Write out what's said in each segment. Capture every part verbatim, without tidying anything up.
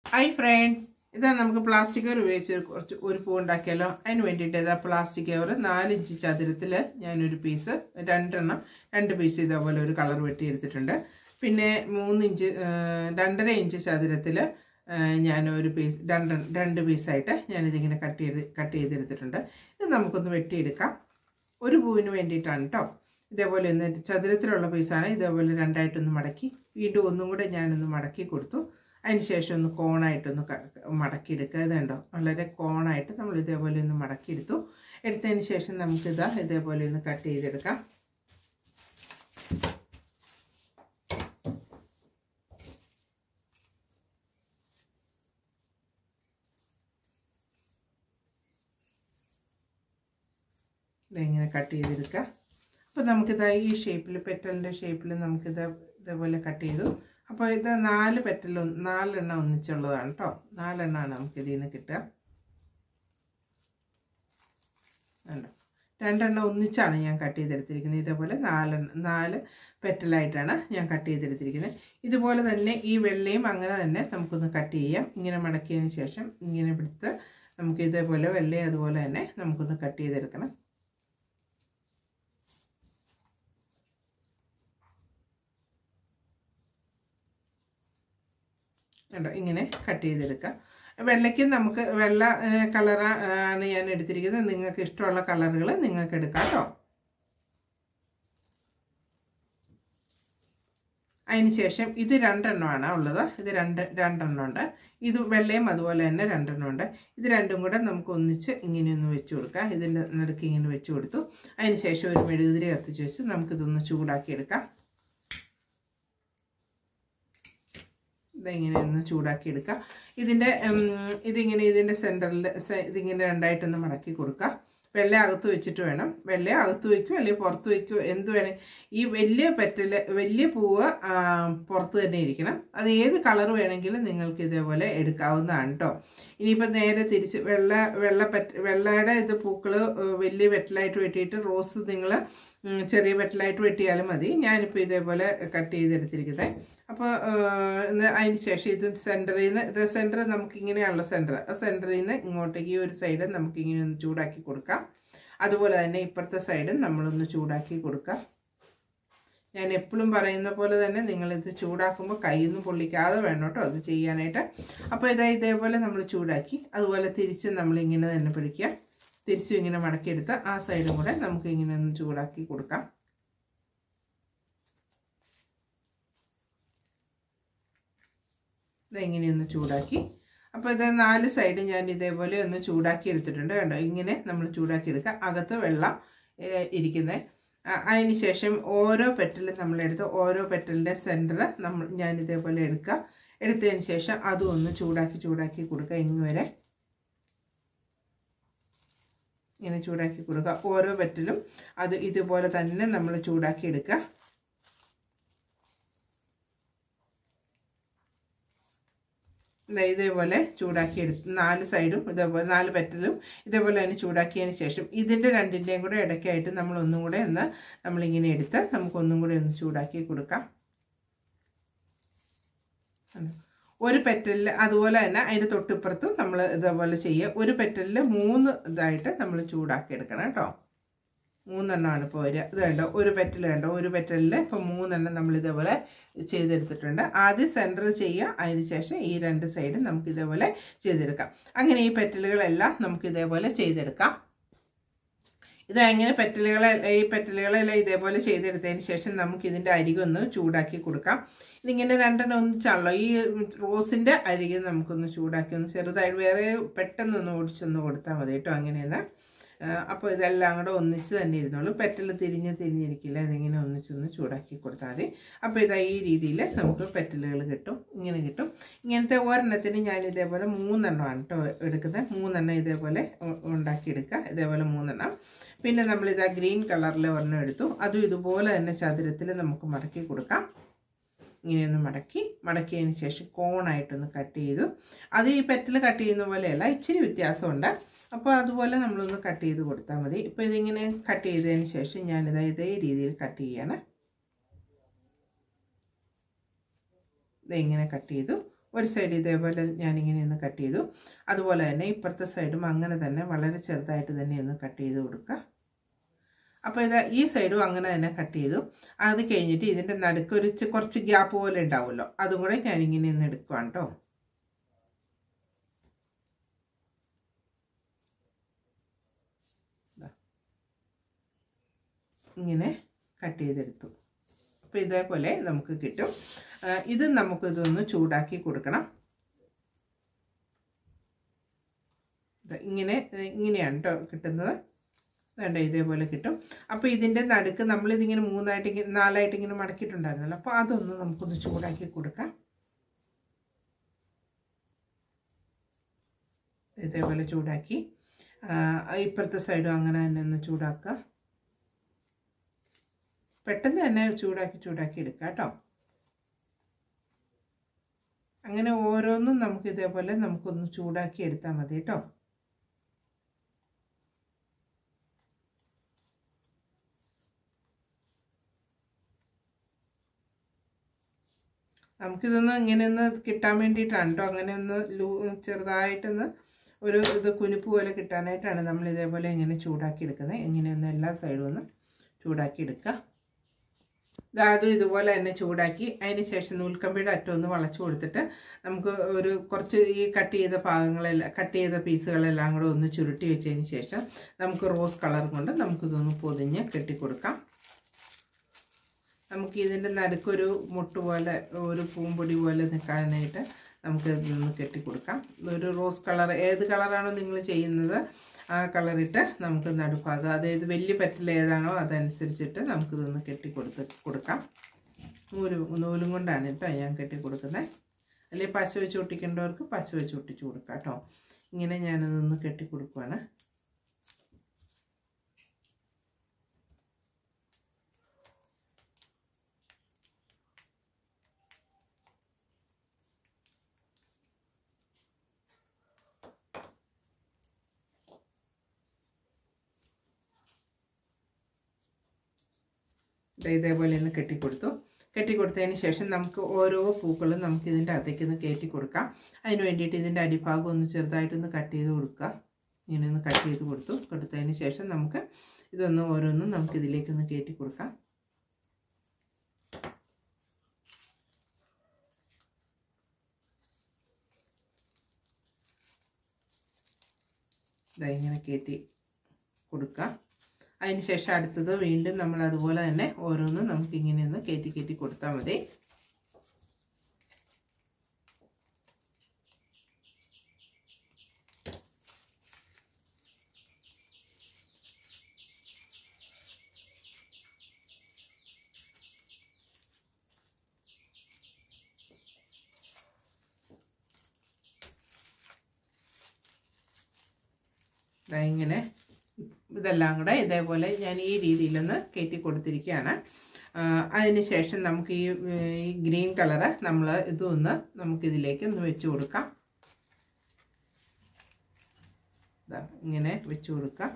Hi friends, ഇതാ നമുക്ക് plastic cover ഉപയോഗിച്ച് കുറച്ച് ഒരു പൂ ഉണ്ടാക്കിയാലോ. അതിന് വേണ്ടിയിട്ട് ഇതാ പ്ലാസ്റ്റിക് കവർ നാല് ഇഞ്ച് ചതുരത്തിൽ ഞാനൊരു പീസ് രണ്ടെണ്ണം രണ്ട് പീസ് ഇതേപോലെ ഒരു കളർ വെട്ടിയെടുത്തിട്ടുണ്ട്. പിന്നെ മൂന്ന് ഇഞ്ച് രണ്ടര ഇഞ്ച് ചതുരത്തിൽ ഞാനൊരു പീസ് രണ്ട് രണ്ട് പീസായിട്ട് ഞാനിതിങ്ങനെ കട്ട് ചെയ്ത് കട്ട് ചെയ്തെടുത്തിട്ടുണ്ട്. ഇത് നമുക്കൊന്ന് വെട്ടിയെടുക്കാം. ഒരു പൂവിന് വേണ്ടിയിട്ടാണ് കേട്ടോ. ഇതേപോലെ ഒന്ന് ചതുരത്തിലുള്ള പീസാണ്. ഇതേപോലെ രണ്ടായിട്ടൊന്ന് മടക്കി വീണ്ടും ഒന്നും കൂടെ ഞാനൊന്ന് മടക്കി കൊടുത്തു. അതിന് ശേഷം ഒന്ന് കോണായിട്ടൊന്ന് മടക്കിയെടുക്കുക. ഇതുണ്ടോ, വളരെ കോണായിട്ട് നമ്മൾ ഇതേപോലെ ഒന്ന് മടക്കിയെടുത്തു. എടുത്തതിന് ശേഷം നമുക്കിതാ ഇതേപോലെ ഒന്ന് കട്ട് ചെയ്തെടുക്കാം. ഇതെങ്ങനെ കട്ട് ചെയ്തെടുക്കുക. അപ്പോൾ നമുക്കിതാ ഈ ഷേപ്പിൽ പെറ്റലിൻ്റെ ഷേപ്പിൽ നമുക്കിത് ഇതേപോലെ കട്ട് ചെയ്തു. അപ്പോൾ ഇത് നാല് പെറ്റൽ നാലെണ്ണം ഒന്നിച്ചുള്ളതാണ് കേട്ടോ. നാലെണ്ണമാണ് നമുക്കിതിൽ നിന്ന് കിട്ടുക. ഉണ്ടോ, രണ്ടെണ്ണം ഒന്നിച്ചാണ് ഞാൻ കട്ട് ചെയ്തെടുത്തിരിക്കുന്നത്. ഇതേപോലെ നാലെണ്ണം നാല് പെറ്റലായിട്ടാണ് ഞാൻ കട്ട് ചെയ്തെടുത്തിരിക്കുന്നത്. ഇതുപോലെ തന്നെ ഈ വെള്ളയും അങ്ങനെ തന്നെ നമുക്കൊന്ന് കട്ട് ചെയ്യാം. ഇങ്ങനെ മടക്കിയതിന് ശേഷം ഇങ്ങനെ പിടിത്ത് നമുക്ക് ഇതേപോലെ വെള്ളയും അതുപോലെ തന്നെ നമുക്കൊന്ന് കട്ട് ചെയ്തെടുക്കണം. കണ്ടോ, ഇങ്ങനെ കട്ട് ചെയ്തെടുക്കാം. വെള്ളയ്ക്ക് നമുക്ക് വെള്ള കളറാണ് ഞാൻ എടുത്തിരിക്കുന്നത്. നിങ്ങൾക്ക് ഇഷ്ടമുള്ള കളറുകൾ നിങ്ങൾക്ക് എടുക്കാം കേട്ടോ. അതിന് ശേഷം ഇത് രണ്ടെണ്ണമാണ് ഉള്ളത്. ഇത് രണ്ട് രണ്ടെണ്ണം ഉണ്ട്. ഇത് വെള്ളയും അതുപോലെ തന്നെ രണ്ടെണ്ണം ഉണ്ട്. ഇത് രണ്ടും കൂടെ നമുക്ക് ഒന്നിച്ച് ഇങ്ങനെയൊന്ന് വെച്ച് കൊടുക്കാം. ഇതിൻ്റെ നടുക്ക് ഇങ്ങനെ വെച്ച് കൊടുത്തു. അതിന് ശേഷം ഒരു മെഴുകുതിരി കത്തിച്ച് വെച്ച് നമുക്കിതൊന്ന് ചൂടാക്കിയെടുക്കാം. ഇതിങ്ങനെ ഒന്ന് ചൂടാക്കിയെടുക്കുക. ഇതിൻ്റെ ഇതിങ്ങനെ ഇതിൻ്റെ സെൻറ്ററിൽ ഇതിങ്ങനെ രണ്ടായിട്ടൊന്ന് മടക്കി കൊടുക്കുക. വെള്ള അകത്ത് വെച്ചിട്ട് വേണം. വെള്ള അകത്ത് വയ്ക്കുക അല്ലെങ്കിൽ പുറത്ത് വയ്ക്കുക, എന്ത് വേണേൽ. ഈ വലിയ പെറ്റൽ വലിയ പൂവ് പുറത്ത് തന്നെ ഇരിക്കണം. അത് ഏത് കളർ വേണമെങ്കിലും നിങ്ങൾക്ക് ഇതേപോലെ എടുക്കാവുന്നതാണ് കേട്ടോ. ഇനിയിപ്പോൾ നേരെ തിരിച്ച് വെള്ള വെള്ള പെറ്റ വെള്ളയുടെ ഇത് പൂക്കൾ വലിയ പെറ്റലായിട്ട് വെട്ടിയിട്ട് റോസ് നിങ്ങൾ ചെറിയ പെറ്റലായിട്ട് വെട്ടിയാലും മതി. ഞാനിപ്പോൾ ഇതേപോലെ കട്ട് ചെയ്തെടുത്തിരിക്കുന്നത്. അപ്പോൾ അതിന് ശേഷം ഇത് സെൻറ്ററിൽ നിന്ന് ഇത് സെൻറ്റർ നമുക്കിങ്ങനെയാണല്ലോ സെൻറ്റർ. ആ സെൻറ്ററിൽ നിന്ന് ഇങ്ങോട്ടേക്ക് ഈ ഒരു സൈഡ് നമുക്കിങ്ങനെ ഒന്ന് ചൂടാക്കി കൊടുക്കാം. അതുപോലെ തന്നെ ഇപ്പുറത്തെ സൈഡും നമ്മളൊന്ന് ചൂടാക്കി കൊടുക്കാം. ഞാൻ എപ്പോഴും പറയുന്ന പോലെ തന്നെ നിങ്ങളിത് ചൂടാക്കുമ്പോൾ കൈയൊന്നും പൊള്ളിക്കാതെ വേണം കേട്ടോ അത് ചെയ്യാനായിട്ട്. അപ്പോൾ ഇതാ ഇതേപോലെ നമ്മൾ ചൂടാക്കി. അതുപോലെ തിരിച്ച് നമ്മളിങ്ങനെ തന്നെ പിടിക്കുക. തിരിച്ചും ഇങ്ങനെ മടക്കിയെടുത്ത് ആ സൈഡും കൂടെ നമുക്ക് ഇങ്ങനെ ഒന്ന് ചൂടാക്കി കൊടുക്കാം. ഇതെങ്ങനെയൊന്ന് ചൂടാക്കി. അപ്പോൾ ഇത് നാല് സൈഡ് ഞാൻ ഇതേപോലെ ഒന്ന് ചൂടാക്കി എടുത്തിട്ടുണ്ട്. കണ്ടോ, ഇങ്ങനെ നമ്മൾ ചൂടാക്കി എടുക്കുക. അകത്ത് വെള്ളം ഇരിക്കുന്നത്. അതിന് ശേഷം ഓരോ പെറ്റലും നമ്മളെടുത്ത് ഓരോ പെറ്റലിൻ്റെ സെൻറ്റർ നമ്മൾ ഞാൻ ഇതേപോലെ എടുക്കുക. എടുത്തതിന് ശേഷം അതും ഒന്ന് ചൂടാക്കി ചൂടാക്കി കൊടുക്കുക. ഇങ്ങ് വരെ ഇങ്ങനെ ചൂടാക്കി കൊടുക്കുക. ഓരോ പെറ്റലും അത് ഇതുപോലെ തന്നെ നമ്മൾ ചൂടാക്കി എടുക്കുക. ഇതേപോലെ ചൂടാക്കി എടുത്ത് നാല് സൈഡും ഇതേപോലെ നാല് പെറ്റലും ഇതേപോലെ തന്നെ ചൂടാക്കിയതിന് ശേഷം ഇതിൻ്റെ രണ്ടിൻ്റെയും കൂടെ ഇടയ്ക്കായിട്ട് നമ്മൾ ഒന്നും കൂടെ ഒന്ന് നമ്മളിങ്ങനെ എടുത്ത് നമുക്കൊന്നും കൂടെ ഒന്ന് ചൂടാക്കി കൊടുക്കാം. ഒരു പെറ്റലിൽ അതുപോലെ തന്നെ അതിൻ്റെ തൊട്ടിപ്പുറത്തും നമ്മൾ ഇതേപോലെ ചെയ്യുക. ഒരു പെറ്റലിൽ മൂന്ന് ഇതായിട്ട് നമ്മൾ ചൂടാക്കി എടുക്കണം കേട്ടോ. മൂന്നെണ്ണമാണ് ഇപ്പോൾ വരിക. ഇത് കണ്ടോ, ഒരു പെറ്റൽ കണ്ടോ, ഒരു പെറ്റലിൽ ഇപ്പോൾ മൂന്നെണ്ണം നമ്മൾ ഇതേപോലെ ചെയ്തെടുത്തിട്ടുണ്ട്. ആദ്യം സെൻറ്റർ ചെയ്യുക, അതിന് ശേഷം ഈ രണ്ട് സൈഡും നമുക്ക് ഇതേപോലെ ചെയ്തെടുക്കാം. അങ്ങനെ ഈ പെറ്റലുകളെല്ലാം നമുക്ക് ഇതേപോലെ ചെയ്തെടുക്കാം. ഇതെങ്ങനെ പെറ്റലുകളെ ഈ പെറ്റലുകളെല്ലാം ഇതേപോലെ ചെയ്തെടുത്തതിന് ശേഷം നമുക്ക് ഇതിൻ്റെ അരികൊന്ന് ചൂടാക്കി കൊടുക്കാം. ഇതിങ്ങനെ രണ്ടെണ്ണം ഒന്നിച്ചാണല്ലോ. ഈ റോസിൻ്റെ അരികെ നമുക്കൊന്ന് ചൂടാക്കി ഒന്ന് ചെറുതായിട്ട് വേറെ പെട്ടെന്നൊന്ന് ഓടിച്ചൊന്ന് കൊടുത്താൽ മതി കേട്ടോ. അങ്ങനെയെന്ന് അപ്പോൾ ഇതെല്ലാം കൂടെ ഒന്നിച്ച് തന്നെ ഇരുന്നോളൂ. പെറ്റൽ തിരിഞ്ഞ് തിരിഞ്ഞിരിക്കില്ല. ഇതിങ്ങനെ ഒന്നിച്ചൊന്ന് ചൂടാക്കി കൊടുത്താൽ മതി. അപ്പോൾ ഇതാ ഈ രീതിയിൽ നമുക്ക് പെറ്റലുകൾ കിട്ടും. ഇങ്ങനെ കിട്ടും. ഇങ്ങനത്തെ ഒരെണ്ണത്തിന് ഞാൻ ഇതേപോലെ മൂന്നെണ്ണമാണ് കേട്ടോ എടുക്കുന്നത്. മൂന്നെണ്ണം ഇതേപോലെ ഉണ്ടാക്കിയെടുക്കുക. ഇതേപോലെ മൂന്നെണ്ണം. പിന്നെ നമ്മളിതാ ഗ്രീൻ കളറിൽ ഒരെണ്ണം എടുത്തു. അതും ഇതുപോലെ തന്നെ ചതുരത്തിൽ നമുക്ക് മടക്കി കൊടുക്കാം. ഇങ്ങനെയൊന്ന് മടക്കി മടക്കിയതിന് ശേഷം കോണായിട്ടൊന്ന് കട്ട് ചെയ്തു. അത് ഈ പെറ്റൽ കട്ട് ചെയ്യുന്ന പോലെയല്ല, ഇച്ചിരി വ്യത്യാസമുണ്ട്. അപ്പോൾ അതുപോലെ നമ്മളൊന്ന് കട്ട് ചെയ്ത് കൊടുത്താൽ മതി. ഇപ്പോൾ ഇതിങ്ങനെ കട്ട് ചെയ്തതിന് ശേഷം ഞാനിതാ ഇതേ രീതിയിൽ കട്ട് ചെയ്യാണ്. ഇതെങ്ങനെ കട്ട് ചെയ്തു. ഒരു സൈഡ് ഇതേപോലെ ഞാനിങ്ങനെ ഒന്ന് കട്ട് ചെയ്തു. അതുപോലെ തന്നെ ഇപ്പുറത്തെ സൈഡും അങ്ങനെ തന്നെ വളരെ ചെറുതായിട്ട് തന്നെ ഒന്ന് കട്ട് ചെയ്ത് കൊടുക്കുക. അപ്പോൾ ഇത് ഈ സൈഡും അങ്ങനെ തന്നെ കട്ട് ചെയ്തു. അത് കഴിഞ്ഞിട്ട് ഇതിൻ്റെ നടുക്ക് ഒരു കുറച്ച് ഗ്യാപ്പ് പോലെ ഉണ്ടാവുമല്ലോ, അതും കൂടെ ഞാനിങ്ങനെ ഒന്ന് എടുക്കുവാണ് കേട്ടോ. ഇങ്ങനെ കട്ട് ചെയ്തെടുത്തു. അപ്പോൾ ഇതേപോലെ നമുക്ക് കിട്ടും. ഇത് നമുക്കിതൊന്ന് ചൂടാക്കി കൊടുക്കണം. ഇങ്ങനെ ഇങ്ങനെയാണ് കേട്ടോ കിട്ടുന്നത്. വേണ്ട ഇതേപോലെ കിട്ടും. അപ്പോൾ ഇതിൻ്റെ നടുക്ക് നമ്മളിതിങ്ങനെ മൂന്നായിട്ട് ഇങ്ങനെ നാലായിട്ട് ഇങ്ങനെ മടക്കിയിട്ടുണ്ടായിരുന്നല്ലോ, അപ്പോൾ അതൊന്ന് നമുക്കൊന്ന് ചൂടാക്കി കൊടുക്കാം. ഇതേപോലെ ചൂടാക്കി ഇപ്പുറത്തെ സൈഡും അങ്ങനെ തന്നെ ഒന്ന് ചൂടാക്കുക. പെട്ടെന്ന് തന്നെ ചൂടാക്കി ചൂടാക്കി എടുക്കുക കേട്ടോ. അങ്ങനെ ഓരോന്നും നമുക്ക് ഇതേപോലെ നമുക്കൊന്ന് ചൂടാക്കി എടുത്താൽ മതി കേട്ടോ. നമുക്കിതൊന്ന് ഇങ്ങനെ ഒന്ന് കിട്ടാൻ വേണ്ടിയിട്ടാണ് കേട്ടോ. അങ്ങനെ ഒന്ന് ലൂ ചെറുതായിട്ടൊന്ന് ഒരു ഇത് കുനുപ്പ് പോലെ കിട്ടാനായിട്ടാണ് നമ്മൾ ഇതേപോലെ ഇങ്ങനെ ചൂടാക്കി എടുക്കുന്നത്. ഇങ്ങനെയൊന്ന് എല്ലാ സൈഡും ഒന്ന് ചൂടാക്കി എടുക്കുക. അതും ഇതുപോലെ തന്നെ ചൂടാക്കി അതിന് ശേഷം നൂൽക്കമ്പിയുടെ അറ്റം ഒന്ന് വളച്ചു കൊടുത്തിട്ട് നമുക്ക് ഒരു കുറച്ച് ഈ കട്ട് ചെയ്ത ഭാഗങ്ങളെല്ലാം കട്ട് ചെയ്ത പീസുകളെല്ലാം കൂടെ ഒന്ന് ചുരുട്ടി വെച്ചതിന് ശേഷം നമുക്ക് റോസ് കളർ കൊണ്ട് നമുക്കിതൊന്ന് പൊതിഞ്ഞ് കെട്ടിക്കൊടുക്കാം. നമുക്ക് ഇതിൻ്റെ നടുക്കൊരു മുട്ട് പോലെ ഒരു പൂമ്പൊടി പോലെ നിൽക്കാനായിട്ട് നമുക്ക് ഇതൊന്ന് കെട്ടിക്കൊടുക്കാം. ഒരു റോസ് കളർ ഏത് കളറാണോ നിങ്ങൾ ചെയ്യുന്നത് ആ കളറിട്ട് നമുക്ക് നടുഭാഗം, അതായത് വലിയ പെറ്റൽ ഏതാണോ അതനുസരിച്ചിട്ട് നമുക്കിതൊന്ന് കെട്ടി കൊടുത്ത് കൊടുക്കാം. നൂല് നൂലും കൊണ്ടാണ് കേട്ടോ ഞാൻ കെട്ടി കൊടുക്കുന്നത്. അല്ലെങ്കിൽ പശ വെച്ച് ഒട്ടിക്കേണ്ടവർക്ക് പശ വെച്ച് ഒട്ടിച്ച് കൊടുക്കാം കേട്ടോ. ഇങ്ങനെ ഞാനതൊന്ന് കെട്ടി കൊടുക്കുവാണ്. ഇതേപോലെ ഒന്ന് കെട്ടിക്കൊടുത്തു. കെട്ടിക്കൊടുത്തതിന് ശേഷം നമുക്ക് ഓരോ പൂക്കളും നമുക്ക് ഇതിൻ്റെ അകത്തേക്ക് ഒന്ന് കയറ്റി കൊടുക്കാം. അതിന് വേണ്ടിയിട്ട് ഇതിൻ്റെ അടിഭാഗം ഒന്ന് ചെറുതായിട്ടൊന്ന് കട്ട് ചെയ്ത് കൊടുക്കുക. ഇങ്ങനെ ഒന്ന് കട്ട് ചെയ്ത് കൊടുത്തു. കൊടുത്തതിന് ശേഷം നമുക്ക് ഇതൊന്ന് ഓരോന്നും നമുക്കിതിലേക്കൊന്ന് കയറ്റി കൊടുക്കാം. ഇതാ ഇങ്ങനെ കയറ്റി കൊടുക്കുക. അതിന് ശേഷം അടുത്തത് വീണ്ടും നമ്മൾ അതുപോലെ തന്നെ ഓരോന്നും നമുക്കിങ്ങനെ ഒന്ന് കയറ്റി കയറ്റി കൊടുത്താൽ മതി. ഇങ്ങനെ ഇതെല്ലാം കൂടെ ഇതേപോലെ ഞാൻ ഈ രീതിയിലൊന്ന് കയറ്റി കൊടുത്തിരിക്കുകയാണ്. അതിന് ശേഷം നമുക്ക് ഈ ഈ ഗ്രീൻ കളറ് നമ്മൾ ഇതൊന്ന് നമുക്കിതിലേക്ക് ഒന്ന് വെച്ച് കൊടുക്കാം. ഇങ്ങനെ വെച്ച് കൊടുക്കാം.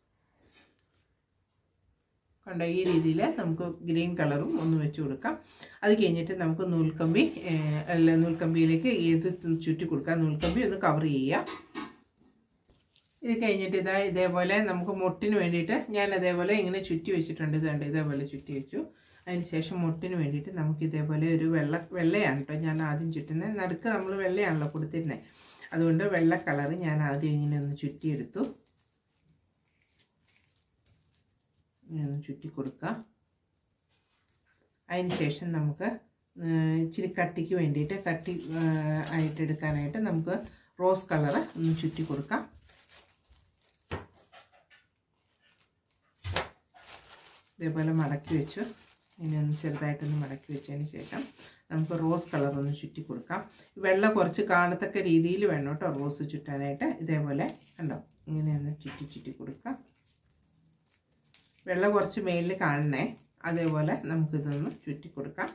കണ്ടോ, ഈ രീതിയിൽ നമുക്ക് ഗ്രീൻ കളറും ഒന്ന് വെച്ച് കൊടുക്കാം. അത് കഴിഞ്ഞിട്ട് നമുക്ക് നൂൽക്കമ്പി അല്ല നൂൽക്കമ്പിയിലേക്ക് ഇത് ചുറ്റി കൊടുക്കാം. നൂൽക്കമ്പി ഒന്ന് കവർ ചെയ്യുക. ഇത് കഴിഞ്ഞിട്ട് ഇതാ ഇതേപോലെ നമുക്ക് മുട്ടിന് വേണ്ടിയിട്ട് ഞാൻ അതേപോലെ ഇങ്ങനെ ചുറ്റി വെച്ചിട്ടുണ്ട്. ഇതുണ്ട്, ഇതേപോലെ ചുറ്റി വെച്ചു. അതിന് ശേഷം മുട്ടിന് വേണ്ടിയിട്ട് നമുക്ക് ഇതേപോലെ ഒരു വെള്ള വെള്ളയാണ് കേട്ടോ ഞാൻ ആദ്യം ചുറ്റുന്നത്. നടുക്ക് നമ്മൾ വെള്ളയാണല്ലോ കൊടുത്തിരുന്നത്, അതുകൊണ്ട് വെള്ള കളറ് ഞാൻ ആദ്യം ഇങ്ങനെ ഒന്ന് ചുറ്റിയെടുത്തു. ഇങ്ങനെ ഒന്ന് ചുറ്റി കൊടുക്കുക. അതിന് ശേഷം നമുക്ക് ഇച്ചിരി കട്ടിക്ക് വേണ്ടിയിട്ട് കട്ടി ആയിട്ടെടുക്കാനായിട്ട് നമുക്ക് റോസ് കളറ് ഒന്ന് ചുറ്റി കൊടുക്കാം. ഇതേപോലെ മടക്കി വെച്ചു. ഇനി ഒന്ന് ചെറുതായിട്ടൊന്ന് മടക്കി വെച്ചതിന് ശേഷം നമുക്ക് റോസ് കളർ ഒന്ന് ചുറ്റി കൊടുക്കാം. വെള്ള കുറച്ച് കാണത്തക്ക രീതിയിൽ വേണം കേട്ടോ റോസ് ചുറ്റാനായിട്ട്. ഇതേപോലെ കണ്ടോ, ഇങ്ങനെ ഒന്ന് ചുറ്റി ചുറ്റി കൊടുക്കാം. വെള്ള കുറച്ച് മേളിൽ കാണണേ, അതേപോലെ നമുക്കിതൊന്ന് ചുറ്റി കൊടുക്കാം.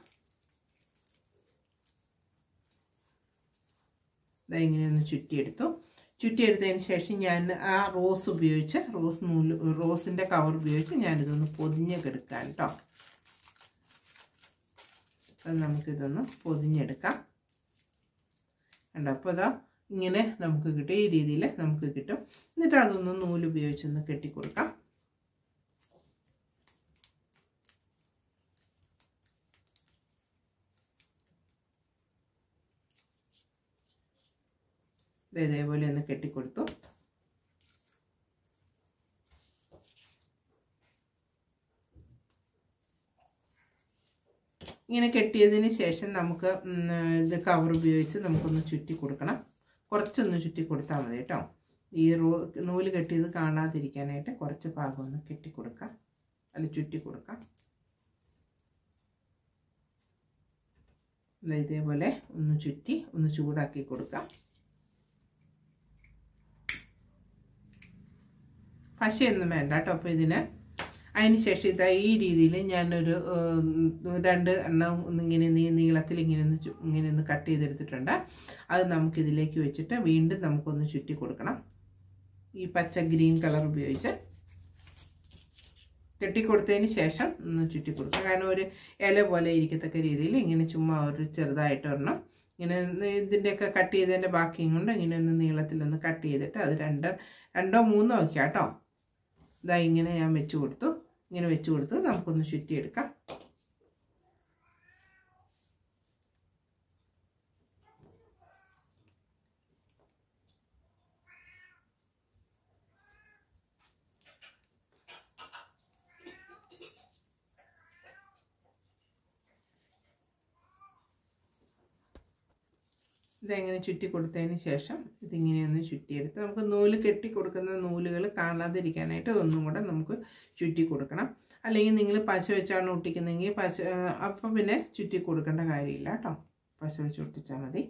ഇതാ ഇങ്ങനെയൊന്ന് ചുറ്റിയെടുത്തു. ചുറ്റിയെടുത്തതിന് ശേഷം ഞാൻ ആ റോസ് ഉപയോഗിച്ച് റോസ് നൂല് റോസിൻ്റെ കവർ ഉപയോഗിച്ച് ഞാനിതൊന്ന് പൊതിഞ്ഞ് എടുക്കാം കേട്ടോ. അത് നമുക്കിതൊന്ന് പൊതിഞ്ഞെടുക്കാം. കണ്ടോ? അപ്പോൾ അതാ ഇങ്ങനെ നമുക്ക് കിട്ടും. ഈ രീതിയിൽ നമുക്ക് കിട്ടും. എന്നിട്ട് അതൊന്ന് നൂല് ഉപയോഗിച്ചൊന്ന് കെട്ടിക്കൊടുക്കാം. ഇതേപോലെ ഒന്ന് കെട്ടിക്കൊടുത്തു. ഇങ്ങനെ കെട്ടിയതിന് ശേഷം നമുക്ക് ഇത് കവർ ഉപയോഗിച്ച് നമുക്കൊന്ന് ചുറ്റി കൊടുക്കണം. കുറച്ചൊന്ന് ചുറ്റി കൊടുത്താൽ മതി കേട്ടോ. ഈ റോ നൂല് കെട്ടിയത് കാണാതിരിക്കാനായിട്ട് കുറച്ച് ഭാഗം ഒന്ന് കെട്ടിക്കൊടുക്കാം, അല്ല ചുറ്റി കൊടുക്കാം. ഇതേപോലെ ഒന്ന് ചുറ്റി ഒന്ന് ചൂടാക്കി കൊടുക്കാം. പശയൊന്നും വേണ്ട കേട്ടോ. അപ്പോൾ ഇതിന് അതിന് ശേഷം ഇതാ ഈ രീതിയിൽ ഞാനൊരു രണ്ട് എണ്ണം ഒന്നിങ്ങനെ നീ നീളത്തിൽ ഇങ്ങനെ ഒന്ന് ഇങ്ങനെ ഒന്ന് കട്ട് ചെയ്തെടുത്തിട്ടുണ്ട്. അത് നമുക്കിതിലേക്ക് വെച്ചിട്ട് വീണ്ടും നമുക്കൊന്ന് ചുറ്റി കൊടുക്കണം. ഈ പച്ച ഗ്രീൻ കളർ ഉപയോഗിച്ച് കെട്ടിക്കൊടുത്തതിന് ശേഷം ഒന്ന് ചുറ്റി കൊടുക്കുക. കാരണം ഒരു ഇല പോലെ ഇരിക്കത്തക്ക രീതിയിൽ ഇങ്ങനെ ചുമ്മാ ഒരു ചെറുതായിട്ട് ഒരെണ്ണം ഇങ്ങനെ ഇതിൻ്റെയൊക്കെ കട്ട് ചെയ്തതിൻ്റെ ബാക്കിയും കൊണ്ട് ഇങ്ങനെ ഒന്ന് നീളത്തിലൊന്ന് കട്ട് ചെയ്തിട്ട് അത് രണ്ട് രണ്ടോ മൂന്നോ വയ്ക്കാം കേട്ടോ. ഇതാ ഇങ്ങനെ ഞാൻ വെച്ച് കൊടുത്തു. ഇങ്ങനെ വെച്ച് കൊടുത്ത് നമുക്കൊന്ന് ചുറ്റിയെടുക്കാം. ഇതെങ്ങനെ ചുറ്റി കൊടുത്തതിന് ശേഷം ഇതിങ്ങനെയൊന്ന് ചുറ്റിയെടുത്ത് നമുക്ക് നൂല് കെട്ടി കൊടുക്കുന്ന നൂലുകൾ കാണാതിരിക്കാനായിട്ട് ഒന്നും കൂടെ നമുക്ക് ചുറ്റി കൊടുക്കണം. അല്ലെങ്കിൽ നിങ്ങൾ പശ വെച്ചാണ് ഒട്ടിക്കുന്നതെങ്കിൽ പശ അപ്പം പിന്നെ ചുറ്റി കൊടുക്കേണ്ട കാര്യമില്ല കേട്ടോ. പശ വെച്ച് ഒട്ടിച്ചാൽ മതി.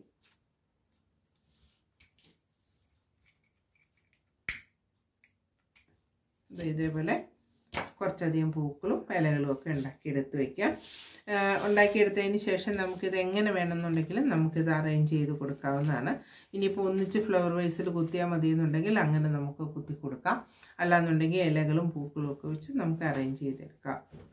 ഇതേപോലെ കുറച്ചധികം പൂക്കളും ഇലകളും ഒക്കെ ഉണ്ടാക്കിയെടുത്ത് വയ്ക്കാം. ഉണ്ടാക്കിയെടുത്തതിന് ശേഷം നമുക്കിത് എങ്ങനെ വേണമെന്നുണ്ടെങ്കിലും നമുക്കിത് അറേഞ്ച് ചെയ്ത് കൊടുക്കാവുന്നതാണ്. ഇനിയിപ്പോൾ ഒന്നിച്ച് ഫ്ലവർ വൈസിൽ കുത്തിയാൽ മതി എന്നുണ്ടെങ്കിൽ അങ്ങനെ നമുക്ക് കുത്തി കൊടുക്കാം. അല്ലാന്നുണ്ടെങ്കിൽ ഇലകളും പൂക്കളും ഒക്കെ വെച്ച് നമുക്ക് അറേഞ്ച് ചെയ്തെടുക്കാം.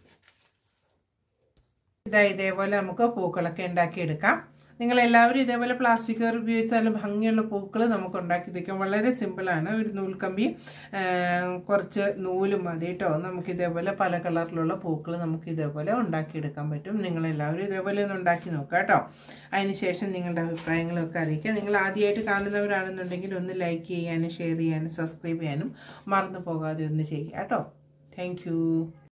ഇതാ ഇതേപോലെ നമുക്ക് പൂക്കളൊക്കെ ഉണ്ടാക്കിയെടുക്കാം. നിങ്ങളെല്ലാവരും ഇതേപോലെ പ്ലാസ്റ്റിക് കവർ ഉപയോഗിച്ച് നല്ല ഭംഗിയുള്ള പൂക്കൾ നമുക്ക് ഉണ്ടാക്കിയെടുക്കാം. വളരെ സിമ്പിളാണ്. ഒരു നൂൽക്കമ്പി കുറച്ച് നൂലും മതി കേട്ടോ. നമുക്കിതേപോലെ പല കളറിലുള്ള പൂക്കൾ നമുക്ക് ഇതേപോലെ ഉണ്ടാക്കിയെടുക്കാൻ പറ്റും. നിങ്ങളെല്ലാവരും ഇതേപോലെ ഒന്ന് ഉണ്ടാക്കി നോക്കുക കേട്ടോ. അതിനുശേഷം നിങ്ങളുടെ അഭിപ്രായങ്ങളൊക്കെ അറിയിക്കുക. നിങ്ങൾ ആദ്യമായിട്ട് കാണുന്നവരാണെന്നുണ്ടെങ്കിൽ ഒന്ന് ലൈക്ക് ചെയ്യാനും ഷെയർ ചെയ്യാനും സബ്സ്ക്രൈബ് ചെയ്യാനും മറന്നു പോകാതെ ഒന്ന് ചെയ്യുക കേട്ടോ. താങ്ക്